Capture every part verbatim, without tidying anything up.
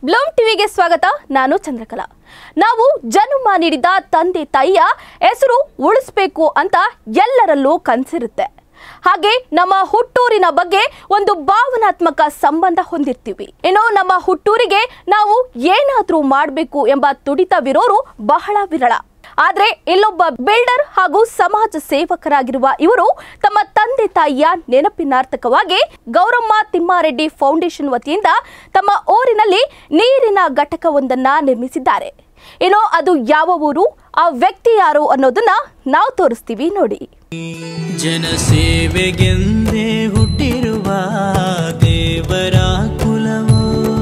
Bloom ಟಿವಿಗೆ ಸ್ವಾಗತ. ನಾನು ಚಂದ್ರಕಲಾ. ನಾವು ಜನ್ಮ ನೀಡಿದ ತಂದೆ ತಾಯಿಯ ಹೆಸರು ಉಳಿಸಬೇಕು ಅಂತ ಎಲ್ಲರಲ್ಲೂ ಕನಸಿರುತ್ತೆ. ಹಾಗೆ ನಮ್ಮ ಹುಟ್ಟೂರಿನ ಬಗ್ಗೆ ಒಂದು ಭಾವನಾತ್ಮಕ ಸಂಬಂಧ ಹೊಂದಿರ್ತೀವಿ. ಇನ್ನು ನಮ್ಮ ಹುಟ್ಟೂರಿಗೆ ನಾವು ಏನಾದರೂ ಮಾಡಬೇಕು ಎಂಬ ತುಡಿತವಿರೋರು ಬಹಳ ವಿರಳ. ಆದರೆ ಇಲ್ಲೊಬ್ಬ ಬಿಲ್ಡರ್ ಹಾಗೂ ಸಮಾಜ ಸೇವಕರಾಗಿರುವ ಇವರು ತಮ್ಮ ತಂದೆ ತಾಯಿಯ ನೆನಪಿನಾರ್ಥಕವಾಗಿ ಗೌರಮ್ಮ ತಿಮ್ಮಾರೆಡ್ಡಿ ಫೌಂಡೇಶನ್ ವತಿಯಿಂದ ತಮ್ಮ ಊರಿನಲ್ಲಿ ನೀರಿನ ಘಟಕವೊಂದನ್ನು ನಿರ್ಮಿಸಿದ್ದಾರೆ. ಏನೋ ಅದು ಯಾವ ಊರು, ಆ ವ್ಯಕ್ತಿ ಯಾರು ಅನ್ನೋದನ್ನ ನಾವು ತೋರಿಸ್ತೀವಿ ನೋಡಿ. ಜನಸೇವೆಗೆಂದೇ ಹುಟ್ಟಿರುವ ದೇವರ ಕುಲವೋ.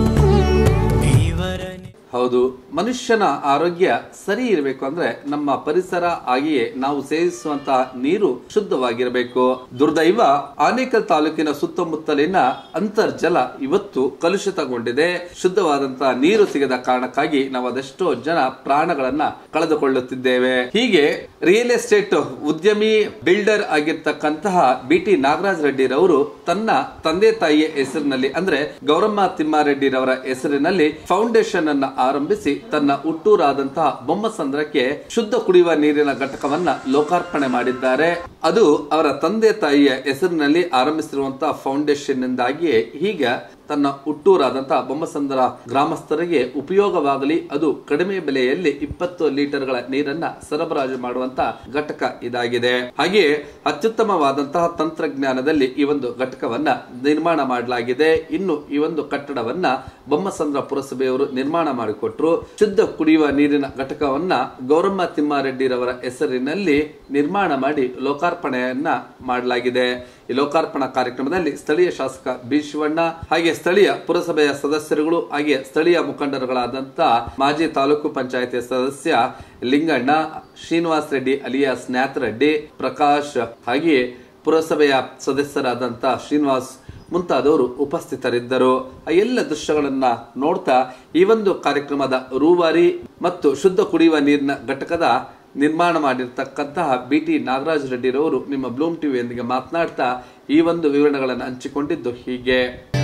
ಹೌದು, ಮನುಷ್ಯನ ಆರೋಗ್ಯ ಸರಿ ಇರಬೇಕು ಅಂದ್ರೆ ನಮ್ಮ ಪರಿಸರ ಹಾಗೆಯೇ ನಾವು ಸೇವಿಸುವಂತಹ ನೀರು ಶುದ್ಧವಾಗಿರಬೇಕು. ದುರ್ದೈವ ಆನೇಕಲ್ ತಾಲೂಕಿನ ಸುತ್ತಮುತ್ತಲಿನ ಅಂತರ್ಜಲ ಇವತ್ತು ಕಲುಷಿತಗೊಂಡಿದೆ. ಶುದ್ಧವಾದಂತಹ ನೀರು ಸಿಗದ ಕಾರಣಕ್ಕಾಗಿ ನಾವು ಅದೆಷ್ಟೋ ಜನ ಪ್ರಾಣಗಳನ್ನ ಕಳೆದುಕೊಳ್ಳುತ್ತಿದ್ದೇವೆ. ಹೀಗೆ ರಿಯಲ್ ಎಸ್ಟೇಟ್ ಉದ್ಯಮಿ ಬಿಲ್ಡರ್ ಆಗಿರ್ತಕ್ಕಂತಹ ಬಿ ಟಿ ನಾಗರಾಜ್ ರೆಡ್ಡಿರವರು ತನ್ನ ತಂದೆ ತಾಯಿಯ ಹೆಸರಿನಲ್ಲಿ ಅಂದ್ರೆ ಗೌರಮ್ಮ ತಿಮ್ಮಾರೆಡ್ಡಿರವರ ಹೆಸರಿನಲ್ಲಿ ಫೌಂಡೇಶನ್ ಅನ್ನ ಆರಂಭಿಸಿ ತನ್ನ ಹುಟ್ಟೂರಾದಂತಹ ಬೊಮ್ಮಸಂದ್ರಕ್ಕೆ ಶುದ್ಧ ಕುಡಿಯುವ ನೀರಿನ ಘಟಕವನ್ನ ಲೋಕಾರ್ಪಣೆ ಮಾಡಿದ್ದಾರೆ. ಅದು ಅವರ ತಂದೆ ತಾಯಿಯ ಹೆಸರಿನಲ್ಲಿ ಆರಂಭಿಸಿರುವಂತಹ ಫೌಂಡೇಶನ್ ನಿಂದಾಗಿಯೇ ಈಗ ತನ್ನ ಹುಟ್ಟೂರಾದಂತಹ ಬೊಮ್ಮಸಂದ್ರ ಗ್ರಾಮಸ್ಥರಿಗೆ ಉಪಯೋಗವಾಗಲಿ, ಅದು ಕಡಿಮೆ ಬೆಲೆಯಲ್ಲಿ ಇಪ್ಪತ್ತು ಲೀಟರ್ಗಳ ನೀರನ್ನ ಸರಬರಾಜು ಮಾಡುವಂತಹ ಘಟಕ ಇದಾಗಿದೆ. ಹಾಗೆಯೇ ಅತ್ಯುತ್ತಮವಾದಂತಹ ತಂತ್ರಜ್ಞಾನದಲ್ಲಿ ಈ ಒಂದು ಘಟಕವನ್ನ ನಿರ್ಮಾಣ ಮಾಡಲಾಗಿದೆ. ಇನ್ನು ಈ ಒಂದು ಕಟ್ಟಡವನ್ನ ಬೊಮ್ಮಸಂದ್ರ ಪುರಸಭೆಯವರು ನಿರ್ಮಾಣ ಮಾಡಿಕೊಟ್ರು. ಶುದ್ಧ ಕುಡಿಯುವ ನೀರಿನ ಘಟಕವನ್ನ ಗೌರಮ್ಮ ತಿಮ್ಮಾರೆಡ್ಡಿರವರ ಹೆಸರಿನಲ್ಲಿ ನಿರ್ಮಾಣ ಮಾಡಿ ಲೋಕಾರ್ಪಣೆಯನ್ನ ಮಾಡಲಾಗಿದೆ. ಈ ಲೋಕಾರ್ಪಣಾ ಕಾರ್ಯಕ್ರಮದಲ್ಲಿ ಸ್ಥಳೀಯ ಶಾಸಕ ಬಿ ಶಿವಣ್ಣ ಹಾಗೆ ಸ್ಥಳೀಯ ಪುರಸಭೆಯ ಸದಸ್ಯರುಗಳು ಹಾಗೆ ಸ್ಥಳೀಯ ಮುಖಂಡರುಗಳಾದಂತಹ ಮಾಜಿ ತಾಲೂಕು ಪಂಚಾಯತಿ ಸದಸ್ಯ ಲಿಂಗಣ್ಣ, ಶ್ರೀನಿವಾಸ್ ರೆಡ್ಡಿ ಅಲಿಯಾಸ್ ನ್ಯಾತ್ ರೆಡ್ಡಿ, ಪ್ರಕಾಶ್ ಹಾಗೆಯೇ ಪುರಸಭೆಯ ಸದಸ್ಯರಾದಂತಹ ಶ್ರೀನಿವಾಸ್ ಮುಂತಾದವರು ಉಪಸ್ಥಿತರಿದ್ದರು. ಆ ಎಲ್ಲ ದೃಶ್ಯಗಳನ್ನ ನೋಡ್ತಾ ಈ ಒಂದು ಕಾರ್ಯಕ್ರಮದ ರೂವಾರಿ ಮತ್ತು ಶುದ್ಧ ಕುಡಿಯುವ ನೀರಿನ ಘಟಕದ ನಿರ್ಮಾಣ ಮಾಡಿರ್ತಕ್ಕಂತಹ ಬಿ ಟಿ ನಾಗರಾಜ್ ರೆಡ್ಡಿರವರು ನಿಮ್ಮ ಬ್ಲೂಮ್ ಟಿವಿಯೊಂದಿಗೆ ಮಾತನಾಡ್ತಾ ಈ ಒಂದು ವಿವರಣೆಗಳನ್ನು ಹಂಚಿಕೊಂಡಿದ್ದು ಹೀಗೆ.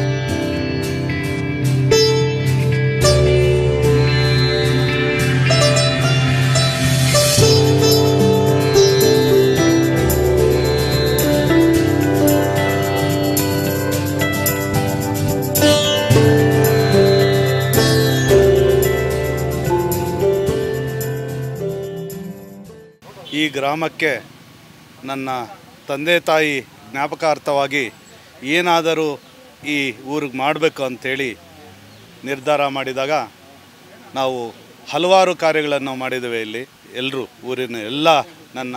ಈ ಗ್ರಾಮಕ್ಕೆ ನನ್ನ ತಂದೆ ತಾಯಿ ಜ್ಞಾಪಕಾರ್ಥವಾಗಿ ಏನಾದರೂ ಈ ಊರಿಗೆ ಮಾಡಬೇಕು ಅಂಥೇಳಿ ನಿರ್ಧಾರ ಮಾಡಿದಾಗ ನಾವು ಹಲವಾರು ಕಾರ್ಯಗಳನ್ನು ಮಾಡಿದ್ದೇವೆ. ಇಲ್ಲಿ ಎಲ್ಲರೂ ಊರಿನ ಎಲ್ಲ ನನ್ನ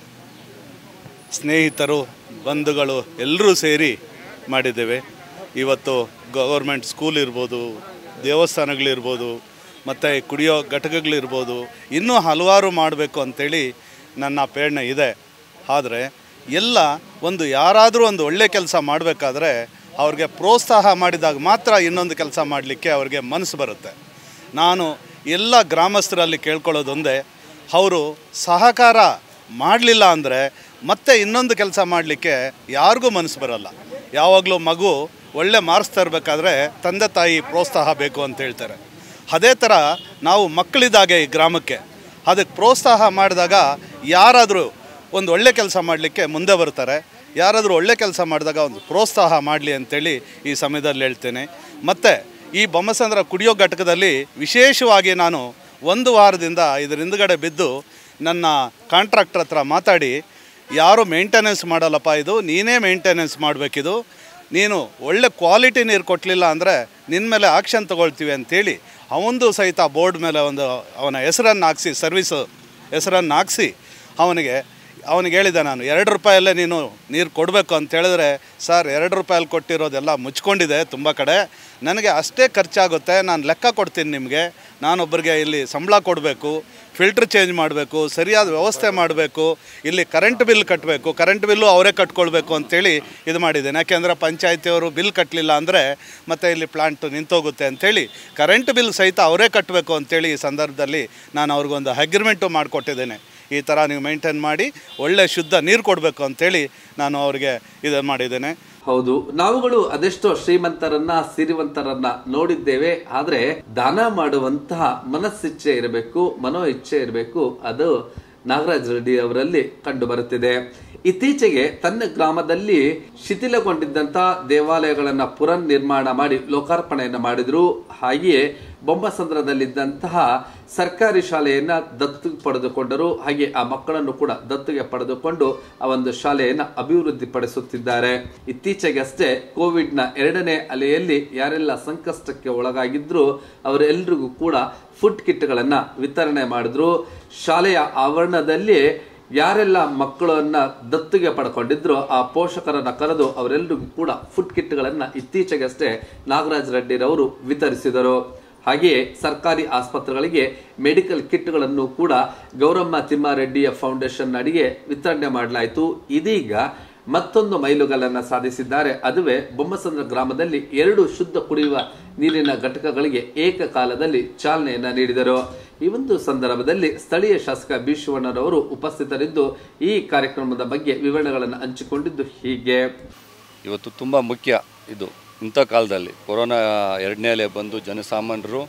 ಸ್ನೇಹಿತರು ಬಂಧುಗಳು ಎಲ್ಲರೂ ಸೇರಿ ಮಾಡಿದ್ದೇವೆ. ಇವತ್ತು ಗೌರ್ಮೆಂಟ್ ಸ್ಕೂಲ್ ಇರ್ಬೋದು, ದೇವಸ್ಥಾನಗಳಿರ್ಬೋದು, ಮತ್ತು ಕುಡಿಯೋ ಘಟಕಗಳಿರ್ಬೋದು, ಇನ್ನೂ ಹಲವಾರು ಮಾಡಬೇಕು ಅಂಥೇಳಿ ನನ್ನ ಪ್ರೇರಣೆ ಇದೆ. ಆದರೆ ಎಲ್ಲ ಒಂದು ಯಾರಾದರೂ ಒಂದು ಒಳ್ಳೆ ಕೆಲಸ ಮಾಡಬೇಕಾದ್ರೆ ಅವ್ರಿಗೆ ಪ್ರೋತ್ಸಾಹ ಮಾಡಿದಾಗ ಮಾತ್ರ ಇನ್ನೊಂದು ಕೆಲಸ ಮಾಡಲಿಕ್ಕೆ ಅವ್ರಿಗೆ ಮನಸ್ಸು ಬರುತ್ತೆ. ನಾನು ಎಲ್ಲ ಗ್ರಾಮಸ್ಥರಲ್ಲಿ ಕೇಳ್ಕೊಳ್ಳೋದೊಂದೇ, ಅವರು ಸಹಕಾರ ಮಾಡಲಿಲ್ಲ ಅಂದರೆ ಮತ್ತೆ ಇನ್ನೊಂದು ಕೆಲಸ ಮಾಡಲಿಕ್ಕೆ ಯಾರಿಗೂ ಮನಸ್ಸು ಬರೋಲ್ಲ. ಯಾವಾಗಲೂ ಮಗು ಒಳ್ಳೆ ಮಾರ್ಕ್ಸ್ ತರಬೇಕಾದ್ರೆ ತಂದೆ ತಾಯಿ ಪ್ರೋತ್ಸಾಹ ಬೇಕು ಅಂತ ಹೇಳ್ತಾರೆ. ಅದೇ ಥರ ನಾವು ಮಕ್ಕಳಿದ್ದಾಗೆ ಈ ಗ್ರಾಮಕ್ಕೆ ಅದಕ್ಕೆ ಪ್ರೋತ್ಸಾಹ ಮಾಡಿದಾಗ ಯಾರಾದರೂ ಒಂದು ಒಳ್ಳೆ ಕೆಲಸ ಮಾಡಲಿಕ್ಕೆ ಮುಂದೆ ಬರ್ತಾರೆ. ಯಾರಾದರೂ ಒಳ್ಳೆ ಕೆಲಸ ಮಾಡಿದಾಗ ಒಂದು ಪ್ರೋತ್ಸಾಹ ಮಾಡಲಿ ಅಂಥೇಳಿ ಈ ಸಮಯದಲ್ಲಿ ಹೇಳ್ತೇನೆ. ಮತ್ತು ಈ ಬೊಮ್ಮಸಂದ್ರ ಕುಡಿಯೋ ಘಟಕದಲ್ಲಿ ವಿಶೇಷವಾಗಿ ನಾನು ಒಂದು ವಾರದಿಂದ ಇದರ ಹಿಂದುಗಡೆ ಬಿದ್ದು ನನ್ನ ಕಾಂಟ್ರಾಕ್ಟರ್ ಹತ್ರ ಮಾತಾಡಿ, ಯಾರು ಮೇಂಟೆನೆನ್ಸ್ ಮಾಡಲ್ಲಪ್ಪ, ಇದು ನೀನೇ ಮೇಂಟೆನೆನ್ಸ್ ಮಾಡಬೇಕಿದು, ನೀನು ಒಳ್ಳೆ ಕ್ವಾಲಿಟಿ ನೀರು ಕೊಡಲಿಲ್ಲ ಅಂದರೆ ನಿನ್ನ ಮೇಲೆ ಆಕ್ಷನ್ ತೊಗೊಳ್ತೀವಿ ಅಂಥೇಳಿ ಅವನದು ಸಹಿತ ಬೋರ್ಡ್ ಮೇಲೆ ಒಂದು ಅವನ ಹೆಸರನ್ನು ಹಾಕ್ಸಿ, ಸರ್ವಿಸು ಹೆಸರನ್ನು ಹಾಕ್ಸಿ ಅವನಿಗೆ ಅವನಿಗೆ ಹೇಳಿದೆ, ನಾನು ಎರಡು ರೂಪಾಯಲ್ಲೇ ನೀನು ನೀರು ಕೊಡಬೇಕು ಅಂತ ಹೇಳಿದ್ರೆ, ಸರ್ ಎರಡು ರೂಪಾಯಲ್ಲಿ ಕೊಟ್ಟಿರೋದೆಲ್ಲ ಮುಚ್ಕೊಂಡಿದೆ ತುಂಬ ಕಡೆ, ನನಗೆ ಅಷ್ಟೇ ಖರ್ಚಾಗುತ್ತೆ, ನಾನು ಲೆಕ್ಕ ಕೊಡ್ತೀನಿ ನಿಮಗೆ, ನಾನೊಬ್ಬರಿಗೆ ಇಲ್ಲಿ ಸಂಬಳ ಕೊಡಬೇಕು, ಫಿಲ್ಟ್ರ್ ಚೇಂಜ್ ಮಾಡಬೇಕು, ಸರಿಯಾದ ವ್ಯವಸ್ಥೆ ಮಾಡಬೇಕು, ಇಲ್ಲಿ ಕರೆಂಟ್ ಬಿಲ್ ಕಟ್ಟಬೇಕು, ಕರೆಂಟ್ ಬಿಲ್ಲು ಅವರೇ ಕಟ್ಕೊಳ್ಬೇಕು ಅಂಥೇಳಿ ಇದು ಮಾಡಿದ್ದೇನೆ. ಯಾಕೆಂದರೆ ಪಂಚಾಯತಿಯವರು ಬಿಲ್ ಕಟ್ಟಲಿಲ್ಲ ಅಂದರೆ ಮತ್ತು ಇಲ್ಲಿ ಪ್ಲಾಂಟ್ ನಿಂತೋಗುತ್ತೆ ಅಂಥೇಳಿ ಕರೆಂಟ್ ಬಿಲ್ ಸಹಿತ ಅವರೇ ಕಟ್ಟಬೇಕು ಅಂಥೇಳಿ ಈ ಸಂದರ್ಭದಲ್ಲಿ ನಾನು ಅವ್ರಿಗೊಂದು ಅಗ್ರಿಮೆಂಟು ಮಾಡಿಕೊಟ್ಟಿದ್ದೇನೆ. ಈ ಥರ ನೀವು ಮೇಂಟೈನ್ ಮಾಡಿ ಒಳ್ಳೆ ಶುದ್ಧ ನೀರು ಕೊಡಬೇಕು ಅಂಥೇಳಿ ನಾನು ಅವರಿಗೆ ಇದನ್ನು ಮಾಡಿದ್ದೇನೆ. ಹೌದು, ನಾವುಗಳು ಅದೆಷ್ಟೋ ಶ್ರೀಮಂತರನ್ನ ಸಿರಿವಂತರನ್ನ ನೋಡಿದ್ದೇವೆ. ಆದ್ರೆ ದಾನ ಮಾಡುವಂತಹ ಮನಸ್ಸಿಚ್ಛೆ ಇರಬೇಕು, ಮನೋ ಇಚ್ಛೆ ಇರಬೇಕು. ಅದು ನಾಗರಾಜ್ ರೆಡ್ಡಿ ಅವರಲ್ಲಿ ಕಂಡು ಬರುತ್ತಿದೆ. ಇತ್ತೀಚೆಗೆ ತನ್ನ ಗ್ರಾಮದಲ್ಲಿ ಶಿಥಿಲಗೊಂಡಿದ್ದಂತಹ ದೇವಾಲಯಗಳನ್ನ ಪುನರ್ ನಿರ್ಮಾಣ ಮಾಡಿ ಲೋಕಾರ್ಪಣೆಯನ್ನು ಮಾಡಿದ್ರು. ಹಾಗೆಯೇ ಬೊಮ್ಮಸಂದ್ರದಲ್ಲಿದ್ದಂತಹ ಸರ್ಕಾರಿ ಶಾಲೆಯನ್ನ ದತ್ತು ಪಡೆದುಕೊಂಡರು. ಹಾಗೆ ಆ ಮಕ್ಕಳನ್ನು ಕೂಡ ದತ್ತಿಗೆ ಪಡೆದುಕೊಂಡು ಆ ಒಂದು ಶಾಲೆಯನ್ನ ಅಭಿವೃದ್ಧಿ ಪಡಿಸುತ್ತಿದ್ದಾರೆ. ಇತ್ತೀಚೆಗಷ್ಟೇ ಕೋವಿಡ್ ನ ಎರಡನೇ ಅಲೆಯಲ್ಲಿ ಯಾರೆಲ್ಲ ಸಂಕಷ್ಟಕ್ಕೆ ಒಳಗಾಗಿದ್ರು ಅವರೆಲ್ಲರಿಗೂ ಕೂಡ ಫುಡ್ ಕಿಟ್ ಗಳನ್ನ ವಿತರಣೆ ಮಾಡಿದ್ರು. ಶಾಲೆಯ ಆವರಣದಲ್ಲಿ ಯಾರೆಲ್ಲ ಮಕ್ಕಳನ್ನ ದತ್ತಿಗೆ ಪಡ್ಕೊಂಡಿದ್ರು ಆ ಪೋಷಕರನ್ನ ಕರೆದು ಅವರೆಲ್ಲರಿಗೂ ಕೂಡ ಫುಡ್ ಕಿಟ್ ಗಳನ್ನ ಇತ್ತೀಚೆಗಷ್ಟೇ ನಾಗರಾಜ್ ರೆಡ್ಡಿರವರು ವಿತರಿಸಿದರು. ಹಾಗೆಯೇ ಸರ್ಕಾರಿ ಆಸ್ಪತ್ರೆಗಳಿಗೆ ಮೆಡಿಕಲ್ ಕಿಟ್ಗಳನ್ನು ಕೂಡ ಗೌರಮ್ಮ ತಿಮ್ಮಾರೆಡ್ಡಿಯ ಫೌಂಡೇಶನ್ ಅಡಿಗೆ ವಿತರಣೆ ಮಾಡಲಾಯಿತು. ಇದೀಗ ಮತ್ತೊಂದು ಮೈಲುಗಲ್ಲನ್ನ ಸಾಧಿಸಿದ್ದಾರೆ. ಅದುವೇ ಬೊಮ್ಮಸಂದ್ರ ಗ್ರಾಮದಲ್ಲಿ ಎರಡು ಶುದ್ಧ ಕುಡಿಯುವ ನೀರಿನ ಘಟಕಗಳಿಗೆ ಏಕಕಾಲದಲ್ಲಿ ಚಾಲನೆಯನ್ನ ನೀಡಿದರು. ಈ ಒಂದು ಸಂದರ್ಭದಲ್ಲಿ ಸ್ಥಳೀಯ ಶಾಸಕ ಬಿ ಶಿವಣ್ಣರವರು ಉಪಸ್ಥಿತರಿದ್ದು ಈ ಕಾರ್ಯಕ್ರಮದ ಬಗ್ಗೆ ವಿವರಣೆಗಳನ್ನು ಹಂಚಿಕೊಂಡಿದ್ದು ಹೀಗೆ. ಇವತ್ತು ತುಂಬ ಮುಖ್ಯ ಇದು. ಇಂಥ ಕಾಲದಲ್ಲಿ ಕೊರೋನಾ ಎರಡನೇ ಅಲೆ ಬಂದು ಜನಸಾಮಾನ್ಯರು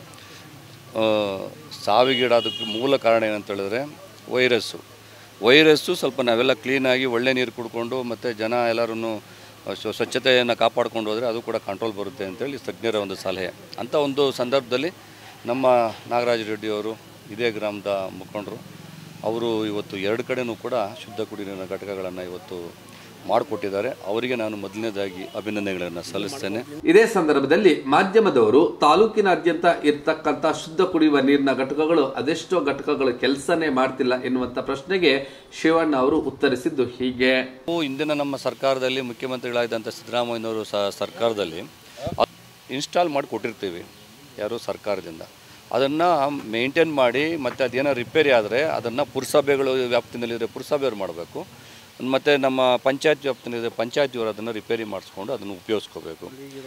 ಸಾವಿಗೀಡಾದಕ್ಕೆ ಮೂಲ ಕಾರಣ ಏನಂತ ಹೇಳಿದ್ರೆ ವೈರಸ್ಸು ವೈರಸ್ಸು ಸ್ವಲ್ಪ ನಾವೆಲ್ಲ ಕ್ಲೀನಾಗಿ ಒಳ್ಳೆ ನೀರು ಕುಡ್ಕೊಂಡು ಮತ್ತು ಜನ ಎಲ್ಲರೂ ಸ್ವಚ್ಛತೆಯನ್ನು ಕಾಪಾಡ್ಕೊಂಡು ಹೋದರೆ ಅದು ಕೂಡ ಕಂಟ್ರೋಲ್ ಬರುತ್ತೆ ಅಂತೇಳಿ ತಜ್ಞರ ಒಂದು ಸಲಹೆ. ಅಂಥ ಒಂದು ಸಂದರ್ಭದಲ್ಲಿ ನಮ್ಮ ನಾಗರಾಜ ರೆಡ್ಡಿಯವರು ಇದೇ ಗ್ರಾಮದ ಮುಖಂಡರು ಅವರು ಇವತ್ತು ಎರಡು ಕಡೆಯೂ ಕೂಡ ಶುದ್ಧ ಕುಡಿಯುವ ಘಟಕಗಳನ್ನು ಇವತ್ತು ಮಾಡಿಕೊಟ್ಟಿದ್ದಾರೆ. ಅವರಿಗೆ ನಾನು ಮೊದಲನೇದಾಗಿ ಅಭಿನಂದನೆಗಳನ್ನು ಸಲ್ಲಿಸ್ತೇನೆ. ಇದೇ ಸಂದರ್ಭದಲ್ಲಿ ಮಾಧ್ಯಮದವರು ತಾಲೂಕಿನಾದ್ಯಂತ ಇರ್ತಕ್ಕಂಥ ಶುದ್ಧ ಕುಡಿಯುವ ನೀರಿನ ಘಟಕಗಳು ಅದೆಷ್ಟೋ ಘಟಕಗಳು ಕೆಲಸನೇ ಮಾಡ್ತಿಲ್ಲ ಎನ್ನುವಂತ ಪ್ರಶ್ನೆಗೆ ಶಿವಣ್ಣ ಅವರು ಉತ್ತರಿಸಿದ್ದು ಹೀಗೆ. ಇಂದಿನ ನಮ್ಮ ಸರ್ಕಾರದಲ್ಲಿ ಮುಖ್ಯಮಂತ್ರಿಗಳಾಗಿದ್ದಂಥ ಸಿದ್ದರಾಮಯ್ಯನವರು ಸರ್ಕಾರದಲ್ಲಿ ಇನ್ಸ್ಟಾಲ್ ಮಾಡಿ ಕೊಟ್ಟಿರ್ತೀವಿ ಯಾರು ಸರ್ಕಾರದಿಂದ. ಅದನ್ನು ಮೇಂಟೈನ್ ಮಾಡಿ ಮತ್ತು ಅದೇನೋ ರಿಪೇರಿ ಆದರೆ ಅದನ್ನು ಪುರಸಭೆಗಳು ವ್ಯಾಪ್ತಿನಲ್ಲಿದ್ದರೆ ಪುರಸಭೆಯವರು ಮಾಡಬೇಕು. ಮತ್ತು ನಮ್ಮ ಪಂಚಾಯತ್ ವ್ಯಾಪ್ತಿನಲ್ಲಿದ್ದರೆ ಪಂಚಾಯತಿಯವರು ಅದನ್ನು ರಿಪೇರಿ ಮಾಡಿಸ್ಕೊಂಡು ಅದನ್ನು ಉಪಯೋಗಿಸ್ಕೋಬೇಕು.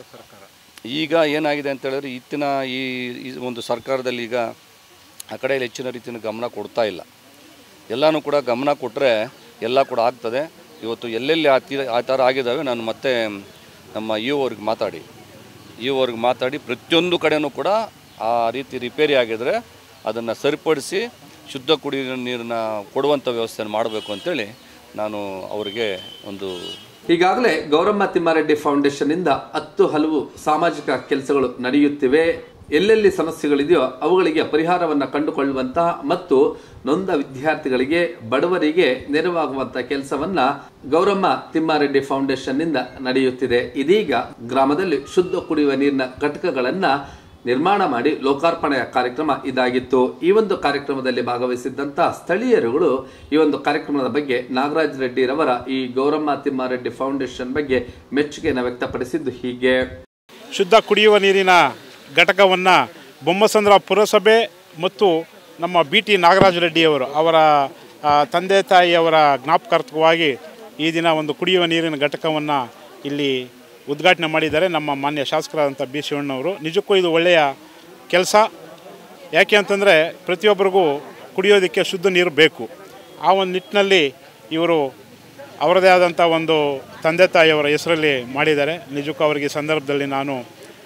ಈಗ ಏನಾಗಿದೆ ಅಂತ ಹೇಳಿದ್ರೆ ಇತ್ತಿನ ಈ ಒಂದು ಸರ್ಕಾರದಲ್ಲಿ ಈಗ ಆ ಕಡೆ ಹೆಚ್ಚಿನ ರೀತಿಯ ಗಮನ ಕೊಡ್ತಾ ಇಲ್ಲ. ಎಲ್ಲನೂ ಕೂಡ ಗಮನ ಕೊಟ್ಟರೆ ಎಲ್ಲ ಕೂಡ ಆಗ್ತದೆ. ಇವತ್ತು ಎಲ್ಲೆಲ್ಲಿ ಆ ತೀರ ಆ ಥರ ಆಗಿದ್ದಾವೆ ನಾನು ಮತ್ತೆ ನಮ್ಮ ಇ ಓರ್ಗೆ ಮಾತಾಡಿ ಇ ಓರ್ಗೆ ಮಾತಾಡಿ ಪ್ರತಿಯೊಂದು ಕಡೆಯೂ ಕೂಡ ಆ ರೀತಿ ರಿಪೇರಿ ಆಗಿದ್ರೆ ಅದನ್ನು ಸರಿಪಡಿಸಿ ಶುದ್ಧ ಕುಡಿಯುವ ನೀರನ್ನ ಕೊಡುವಂಥ ವ್ಯವಸ್ಥೆಯನ್ನು ಮಾಡಬೇಕು ಅಂತೇಳಿ ನಾನು ಅವರಿಗೆ ಒಂದು ಈಗಾಗಲೇ ಗೌರಮ್ಮ ತಿಮ್ಮಾರೆಡ್ಡಿ ಫೌಂಡೇಶನ್ ಇಂದ ಹತ್ತು ಹಲವು ಸಾಮಾಜಿಕ ಕೆಲಸಗಳು ನಡೆಯುತ್ತಿವೆ. ಎಲ್ಲೆಲ್ಲಿ ಸಮಸ್ಯೆಗಳಿದೆಯೋ ಅವುಗಳಿಗೆ ಪರಿಹಾರವನ್ನು ಕಂಡುಕೊಳ್ಳುವಂತಹ ಮತ್ತು ನೊಂದ ವಿದ್ಯಾರ್ಥಿಗಳಿಗೆ ಬಡವರಿಗೆ ನೆರವಾಗುವಂತಹ ಕೆಲಸವನ್ನ ಗೌರಮ್ಮ ತಿಮ್ಮಾರೆಡ್ಡಿ ಫೌಂಡೇಶನ್ ನಿಂದ ನಡೆಯುತ್ತಿದೆ. ಇದೀಗ ಗ್ರಾಮದಲ್ಲಿ ಶುದ್ಧ ಕುಡಿಯುವ ನೀರಿನ ಘಟಕಗಳನ್ನ ನಿರ್ಮಾಣ ಮಾಡಿ ಲೋಕಾರ್ಪಣೆಯ ಕಾರ್ಯಕ್ರಮ ಇದಾಗಿತ್ತು. ಈ ಒಂದು ಕಾರ್ಯಕ್ರಮದಲ್ಲಿ ಭಾಗವಹಿಸಿದ್ದಂತಹ ಸ್ಥಳೀಯರುಗಳು ಈ ಒಂದು ಕಾರ್ಯಕ್ರಮದ ಬಗ್ಗೆ ನಾಗರಾಜ್ ರೆಡ್ಡಿರವರ ಈ ಗೌರಮ್ಮ ತಿಮ್ಮಾರೆಡ್ಡಿ ಫೌಂಡೇಶನ್ ಬಗ್ಗೆ ಮೆಚ್ಚುಗೆಯನ್ನು ವ್ಯಕ್ತಪಡಿಸಿದ್ದು ಹೀಗೆ. ಶುದ್ಧ ಕುಡಿಯುವ ನೀರಿನ ಘಟಕವನ್ನು ಬೊಮ್ಮಸಂದ್ರ ಪುರಸಭೆ ಮತ್ತು ನಮ್ಮ ಬಿ ಟಿ ನಾಗರಾಜ ರೆಡ್ಡಿಯವರು ಅವರ ತಂದೆ ತಾಯಿಯವರ ಜ್ಞಾಪಕಾರ್ಥವಾಗಿ ಈ ದಿನ ಒಂದು ಕುಡಿಯುವ ನೀರಿನ ಘಟಕವನ್ನು ಇಲ್ಲಿ ಉದ್ಘಾಟನೆ ಮಾಡಿದ್ದಾರೆ ನಮ್ಮ ಮಾನ್ಯ ಶಾಸಕರಾದಂಥ ಬಿ ಶಿವಣ್ಣವರು. ನಿಜಕ್ಕೂ ಇದು ಒಳ್ಳೆಯ ಕೆಲಸ. ಯಾಕೆ ಅಂತಂದರೆ ಪ್ರತಿಯೊಬ್ಬರಿಗೂ ಕುಡಿಯೋದಕ್ಕೆ ಶುದ್ಧ ನೀರು ಬೇಕು. ಆ ಒಂದು ನಿಟ್ಟಿನಲ್ಲಿ ಇವರು ಅವರದೇ ಆದಂಥ ಒಂದು ತಂದೆ ತಾಯಿಯವರ ಹೆಸರಲ್ಲಿ ಮಾಡಿದ್ದಾರೆ. ನಿಜಕ್ಕೂ ಅವರಿಗೆ ಈ ಸಂದರ್ಭದಲ್ಲಿ ನಾನು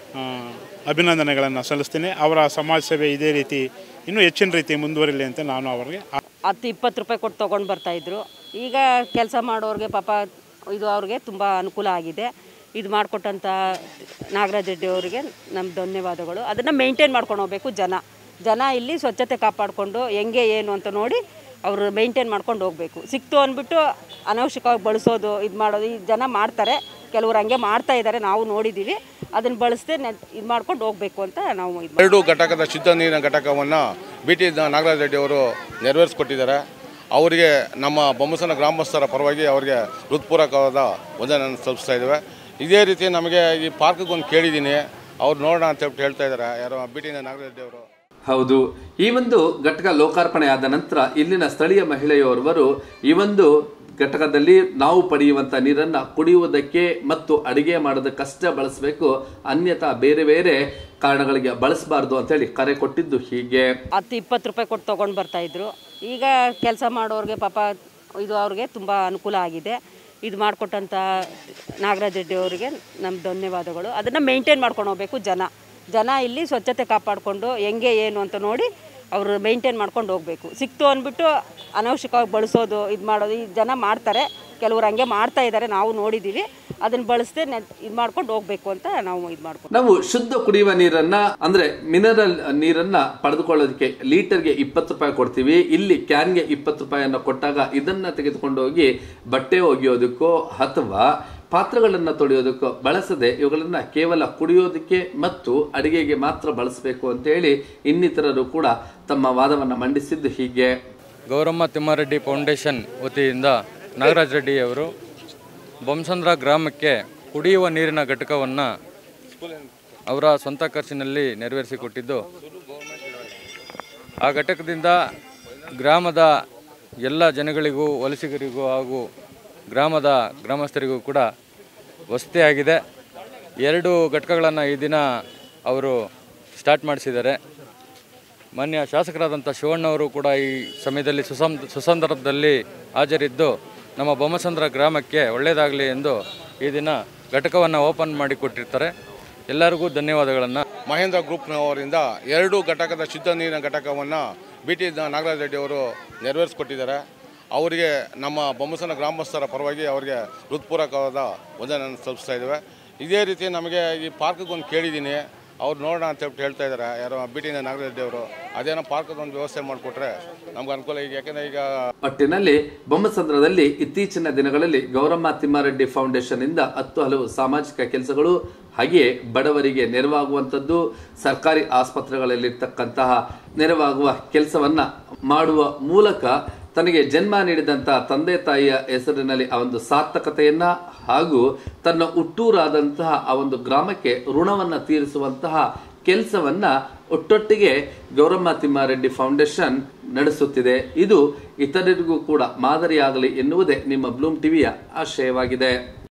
ಅಭಿನಂದನೆಗಳನ್ನು ಸಲ್ಲಿಸ್ತೀನಿ. ಅವರ ಸಮಾಜ ಸೇವೆ ಇದೇ ರೀತಿ ಇನ್ನೂ ಹೆಚ್ಚಿನ ರೀತಿ ಮುಂದುವರಿಲಿ ಅಂತ ನಾನು ಅವರಿಗೆ ಹತ್ತು ಇಪ್ಪತ್ತು ರೂಪಾಯಿ ಕೊಟ್ಟು ತೊಗೊಂಡು ಬರ್ತಾಯಿದ್ರು. ಈಗ ಕೆಲಸ ಮಾಡೋರಿಗೆ ಪಾಪ ಇದು ಅವ್ರಿಗೆ ತುಂಬ ಅನುಕೂಲ ಆಗಿದೆ. ಇದು ಮಾಡಿಕೊಟ್ಟಂಥ ನಾಗರಾಜ ರೆಡ್ಡಿ ಅವರಿಗೆ ನಮ್ಮ ಧನ್ಯವಾದಗಳು. ಅದನ್ನು ಮೇಂಟೈನ್ ಮಾಡ್ಕೊಂಡು ಹೋಗಬೇಕು ಜನ ಜನ ಇಲ್ಲಿ ಸ್ವಚ್ಛತೆ ಕಾಪಾಡಿಕೊಂಡು ಹೆಂಗೆ ಏನು ಅಂತ ನೋಡಿ ಅವರು ಮೇಂಟೈನ್ ಮಾಡ್ಕೊಂಡು ಹೋಗಬೇಕು. ಸಿಕ್ತು ಅಂದ್ಬಿಟ್ಟು ಅನವಶ್ಯಕವಾಗಿ ಬಳಸೋದು ಇದು ಮಾಡೋದು ಈ ಜನ ಮಾಡ್ತಾರೆ. ಕೆಲವರು ಹಂಗೆ ಮಾಡ್ತಾ ಇದ್ದಾರೆ, ನಾವು ನೋಡಿದ್ದೀವಿ. ಅದನ್ನು ಬಳಸದೆ ನೆಟ್ ಇದು ಮಾಡ್ಕೊಂಡು ಹೋಗಬೇಕು ಅಂತ ನಾವು ಇದು ಎರಡು ಘಟಕದ ಶುದ್ಧ ನೀರಿನ ಘಟಕವನ್ನು ಬಿ ಟಿ ನಾಗರಾಜ ರೆಡ್ಡಿ ಅವರು ನೆರವೇರಿಸಿಕೊಟ್ಟಿದ್ದಾರೆ. ಅವರಿಗೆ ನಮ್ಮ ಬೊಮ್ಮಸಂದ್ರ ಗ್ರಾಮಸ್ಥರ ಪರವಾಗಿ ಅವರಿಗೆ ಹೃತ್ಪೂರ್ವಕವಾದ ವಂದನೆಯನ್ನು ಸಲ್ಲಿಸ್ತಾ ಇದ್ದೇವೆ. ಇದೇ ರೀತಿ ನಮಗೆ ಈ ಪಾರ್ಕಿಗೆ ಒಂದು ಕೇಳಿದ್ದೀನಿ, ಅವ್ರು ನೋಡೋಣ ಅಂತ ಹೇಳ್ಬಿಟ್ಟು ಹೇಳ್ತಾ ಇದ್ದಾರೆ ಯಾರೋ ಬಿ ಟಿ ನಾಗರಾಜ ರೆಡ್ಡಿ ಅವರು. ಹೌದು, ಈ ಒಂದು ಘಟಕ ಲೋಕಾರ್ಪಣೆ ಆದ ನಂತರ ಇಲ್ಲಿನ ಸ್ಥಳೀಯ ಮಹಿಳೆಯವರು ಈ ಒಂದು ಘಟಕದಲ್ಲಿ ನಾವು ಪಡೆಯುವಂತ ನೀರನ್ನ ಕುಡಿಯುವುದಕ್ಕೆ ಮತ್ತು ಅಡಿಗೆ ಮಾಡೋದಕ್ಕಷ್ಟೇ ಬಳಸಬೇಕು, ಅನ್ಯಥಾ ಬೇರೆ ಬೇರೆ ಕಾರಣಗಳಿಗೆ ಬಳಸಬಾರ್ದು ಅಂತ ಹೇಳಿ ಕರೆ ಕೊಟ್ಟಿದ್ದು ಹೀಗೆ. ಹತ್ತು ಇಪ್ಪತ್ತು ರೂಪಾಯಿ ಕೊಟ್ಟು ತೊಗೊಂಡು ಬರ್ತಾ ಇದ್ರು. ಈಗ ಕೆಲಸ ಮಾಡೋರಿಗೆ ಪಾಪ ಇದು ಅವ್ರಿಗೆ ತುಂಬ ಅನುಕೂಲ ಆಗಿದೆ. ಇದು ಮಾಡಿಕೊಟ್ಟಂಥ ನಾಗರಾಜ್ ರೆಡ್ಡಿ ಅವರಿಗೆ ನಮ್ಮ ಧನ್ಯವಾದಗಳು. ಅದನ್ನು ಮೇಂಟೈನ್ ಮಾಡ್ಕೊಂಡು ಹೋಗಬೇಕು ಜನ ಜನ ಇಲ್ಲಿ ಸ್ವಚ್ಛತೆ ಕಾಪಾಡಿಕೊಂಡು ಹೆಂಗೆ ಏನು ಅಂತ ನೋಡಿ ಅವರು ಮೇಂಟೈನ್ ಮಾಡ್ಕೊಂಡು ಹೋಗಬೇಕು. ಸಿಕ್ತು ಅಂದ್ಬಿಟ್ಟು ಅನವಶ್ಯಕವಾಗಿ ಬಳಸೋದು ಇದು ಮಾಡೋದು ಈ ಜನ ಮಾಡ್ತಾರೆ, ಕೆಲವರು ಹಂಗೆ ಮಾಡ್ತಾ ಇದ್ದಾರೆ, ನಾವು ನೋಡಿದ್ದೀವಿ. ಅದನ್ನ ಬಳಸದೆ ಇದು ಮಾಡ್ಕೊಂಡು ಹೋಗ್ಬೇಕು ಅಂತ ನಾವು ಇದು ಮಾಡ್ಕೊಂಡು ನಾವು ಶುದ್ಧ ಕುಡಿಯುವ ನೀರನ್ನ ಅಂದ್ರೆ ಮಿನರಲ್ ನೀರನ್ನ ಪಡೆದುಕೊಳ್ಳೋದಕ್ಕೆ ಲೀಟರ್ಗೆ ಇಪ್ಪತ್ತು ರೂಪಾಯಿ ಕೊಡ್ತೀವಿ. ಇಲ್ಲಿ ಕ್ಯಾನ್ಗೆ ಇಪ್ಪತ್ತು ರೂಪಾಯಿಯನ್ನು ಕೊಟ್ಟಾಗ ಇದನ್ನ ತೆಗೆದುಕೊಂಡು ಹೋಗಿ ಬಟ್ಟೆ ಒಗೆಯೋದಕ್ಕೋ ಅಥವಾ ಪಾತ್ರೆಗಳನ್ನು ತೊಳೆಯೋದಕ್ಕೋ ಬಳಸದೆ ಇವುಗಳನ್ನ ಕೇವಲ ಕುಡಿಯೋದಕ್ಕೆ ಮತ್ತು ಅಡಿಗೆಗೆ ಮಾತ್ರ ಬಳಸಬೇಕು ಅಂತ ಹೇಳಿ ಇನ್ನಿತರರು ಕೂಡ ತಮ್ಮ ವಾದವನ್ನು ಮಂಡಿಸಿದ್ದು ಹೀಗೆ. ಗೌರಮ್ಮ ತಿಮ್ಮಾರೆಡ್ಡಿ ಫೌಂಡೇಶನ್ ವತಿಯಿಂದ ನಾಗರಾಜ್ ರೆಡ್ಡಿ ಅವರು ಬೊಮ್ಮಸಂದ್ರ ಗ್ರಾಮಕ್ಕೆ ಕುಡಿಯುವ ನೀರಿನ ಘಟಕವನ್ನು ಅವರ ಸ್ವಂತ ಖರ್ಚಿನಲ್ಲಿ ನೆರವೇರಿಸಿಕೊಟ್ಟಿದ್ದು, ಆ ಘಟಕದಿಂದ ಗ್ರಾಮದ ಎಲ್ಲ ಜನಗಳಿಗೂ ವಲಸಿಗರಿಗೂ ಹಾಗೂ ಗ್ರಾಮದ ಗ್ರಾಮಸ್ಥರಿಗೂ ಕೂಡ ವಸತಿಯಾಗಿದೆ. ಎರಡು ಘಟಕಗಳನ್ನು ಈ ದಿನ ಅವರು ಸ್ಟಾರ್ಟ್ ಮಾಡಿಸಿದ್ದಾರೆ. ಮಾನ್ಯ ಶಾಸಕರಾದಂಥ ಶಿವಣ್ಣವರು ಕೂಡ ಈ ಸಮಯದಲ್ಲಿ ಸುಸಂ ಸುಸಂದರ್ಭದಲ್ಲಿ ಹಾಜರಿದ್ದು ನಮ್ಮ ಬೊಮ್ಮಸಂದ್ರ ಗ್ರಾಮಕ್ಕೆ ಒಳ್ಳೆಯದಾಗಲಿ ಎಂದು ಈ ದಿನ ಘಟಕವನ್ನು ಓಪನ್ ಮಾಡಿಕೊಟ್ಟಿರ್ತಾರೆ. ಎಲ್ಲರಿಗೂ ಧನ್ಯವಾದಗಳನ್ನು. ಮಹೇಂದ್ರ ಗ್ರೂಪ್ನವರಿಂದ ಎರಡು ಘಟಕದ ಶುದ್ಧ ನೀರಿನ ಘಟಕವನ್ನು ಬಿ ಟಿ ನಾಗರಾಜ್ ರೆಡ್ಡಿ ಅವರು ನೆರವೇರಿಸಿಕೊಟ್ಟಿದ್ದಾರೆ. ಅವರಿಗೆ ನಮ್ಮ ಬೊಮ್ಮಸಂದ್ರ ಗ್ರಾಮಸ್ಥರ ಪರವಾಗಿ ಅವರಿಗೆ ಹೃತ್ಪೂರ್ವಕವಾದ ವಂದನೆಯನ್ನು ತಲುಪಿಸ್ತಾ ಇದ್ದೇವೆ. ಇದೇ ರೀತಿ ನಮಗೆ ಈ ಪಾರ್ಕಿಗೆ ಒಂದು ಕೇಳಿದ್ದೀನಿ, ಅವ್ರು ನೋಡೋಣ ಅಂತ ಹೇಳ್ಬಿಟ್ಟು ಹೇಳ್ತಾ ಇದ್ದಾರೆ ಯಾರೋ ಬಿ ಟಿ ನಾಗರಾಜ್ ರೆಡ್ಡಿ ಅವರು. ಅದೇನೋ ಪಾರ್ಕದ ಒಂದು ವ್ಯವಸ್ಥೆ ಮಾಡಿಕೊಟ್ರೆ ನಮ್ಗೆ ಅನುಕೂಲ. ಈಗ ಯಾಕೆಂದರೆ ಈಗ ಒಟ್ಟಿನಲ್ಲಿ ಬೊಮ್ಮಸಂದ್ರದಲ್ಲಿ ಇತ್ತೀಚಿನ ದಿನಗಳಲ್ಲಿ ಗೌರಮ್ಮ ತಿಮ್ಮಾರೆಡ್ಡಿ ಫೌಂಡೇಶನ್ ಇಂದ ಹತ್ತು ಹಲವು ಸಾಮಾಜಿಕ ಕೆಲಸಗಳು ಹಾಗೆಯೇ ಬಡವರಿಗೆ ನೆರವಾಗುವಂಥದ್ದು, ಸರ್ಕಾರಿ ಆಸ್ಪತ್ರೆಗಳಲ್ಲಿರ್ತಕ್ಕಂತಹ ನೆರವಾಗುವ ಕೆಲಸವನ್ನ ಮಾಡುವ ಮೂಲಕ ತನಗೆ ಜನ್ಮ ನೀಡಿದಂತಹ ತಂದೆ ತಾಯಿಯ ಹೆಸರಿನಲ್ಲಿ ಆ ಒಂದು ಸಾರ್ಥಕತೆಯನ್ನ ಹಾಗೂ ತನ್ನ ಹುಟ್ಟೂರಾದಂತಹ ಆ ಒಂದು ಗ್ರಾಮಕ್ಕೆ ಋಣವನ್ನ ತೀರಿಸುವಂತಹ ಕೆಲಸವನ್ನ ಒಟ್ಟೊಟ್ಟಿಗೆ ಗೌರಮ್ಮ ತಿಮ್ಮಾರೆಡ್ಡಿ ಫೌಂಡೇಶನ್ ನಡೆಸುತ್ತಿದೆ. ಇದು ಇತರರಿಗೂ ಕೂಡ ಮಾದರಿಯಾಗಲಿ ಎನ್ನುವುದೇ ನಿಮ್ಮ ಬ್ಲೂಮ್ ಟಿವಿಯ ಆಶಯವಾಗಿದೆ.